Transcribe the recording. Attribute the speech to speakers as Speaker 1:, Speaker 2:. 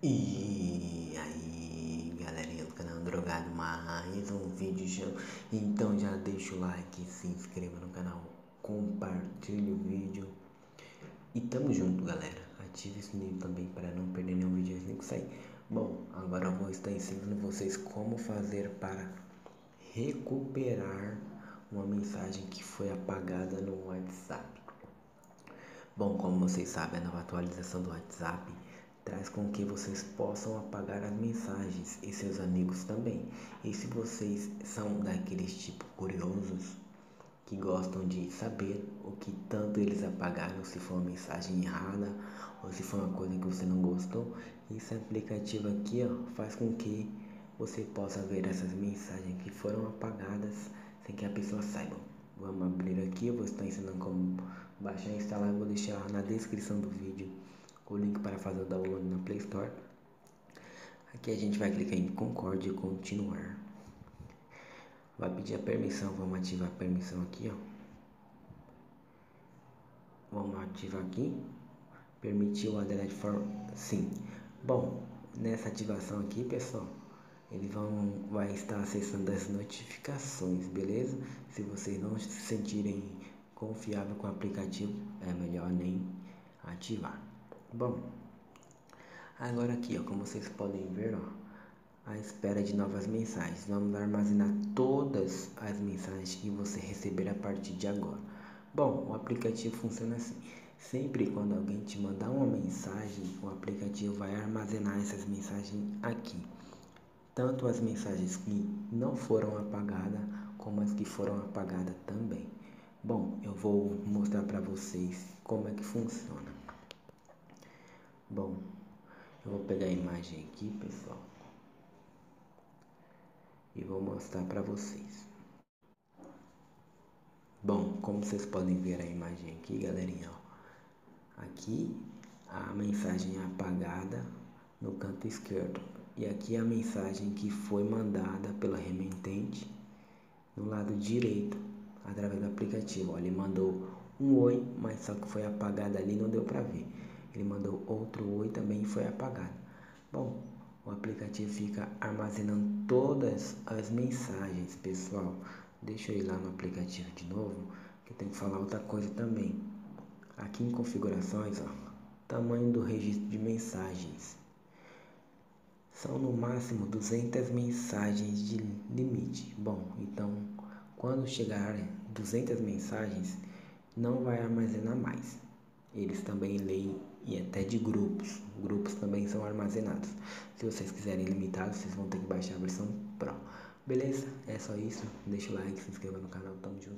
Speaker 1: E aí, galerinha do canal Drogado, mais um vídeo já. Então já deixa o like, se inscreva no canal, compartilhe o vídeo. E tamo junto, galera. Ative o sininho também para não perder nenhum vídeo assim que sair. Bom, agora eu vou estar ensinando vocês como fazer para recuperar uma mensagem que foi apagada no WhatsApp. Bom, como vocês sabem, a nova atualização do WhatsApp traz com que vocês possam apagar as mensagens e seus amigos também. E se vocês são daqueles tipo curiosos que gostam de saber o que tanto eles apagaram, se foi uma mensagem errada ou se foi uma coisa que você não gostou, esse aplicativo aqui faz com que você possa ver essas mensagens que foram apagadas sem que a pessoa saiba. Vamos abrir aqui, eu vou estar ensinando como baixar e instalar. Eu vou deixar na descrição do vídeo o link para fazer o download na Play Store. Aqui a gente vai clicar em concorde e continuar. Vai pedir a permissão, vamos ativar a permissão aqui, Vamos ativar aqui. Permitiu a delete for sim. Bom, nessa ativação aqui, pessoal, ele vai estar acessando as notificações, beleza? Se vocês não se sentirem confiável com o aplicativo, é melhor nem ativar. Bom, agora aqui, como vocês podem ver, à espera de novas mensagens. Vamos armazenar todas as mensagens que você receber a partir de agora. Bom, o aplicativo funciona assim. Sempre quando alguém te mandar uma mensagem, o aplicativo vai armazenar essas mensagens aqui. Tanto as mensagens que não foram apagadas, como as que foram apagadas também. Bom, eu vou mostrar para vocês como é que funciona. Bom, eu vou pegar a imagem aqui, pessoal, e vou mostrar para vocês. Bom, como vocês podem ver a imagem aqui, galerinha, aqui a mensagem é apagada no canto esquerdo e aqui a mensagem que foi mandada pelo remetente no lado direito através do aplicativo. Ele mandou um oi, mas só que foi apagado ali, não deu para ver. Ele mandou outro oi, também foi apagado. Bom, o aplicativo fica armazenando todas as mensagens, pessoal. Deixa eu ir lá no aplicativo de novo, que eu tenho que falar outra coisa também. Aqui em configurações, tamanho do registro de mensagens. São no máximo 200 mensagens de limite. Bom, então quando chegar 200 mensagens, não vai armazenar mais. Eles também leem e até de grupos. Grupos também são armazenados. Se vocês quiserem limitado, vocês vão ter que baixar a versão Pro. Beleza? É só isso. Deixa o like, se inscreva no canal. Tamo junto.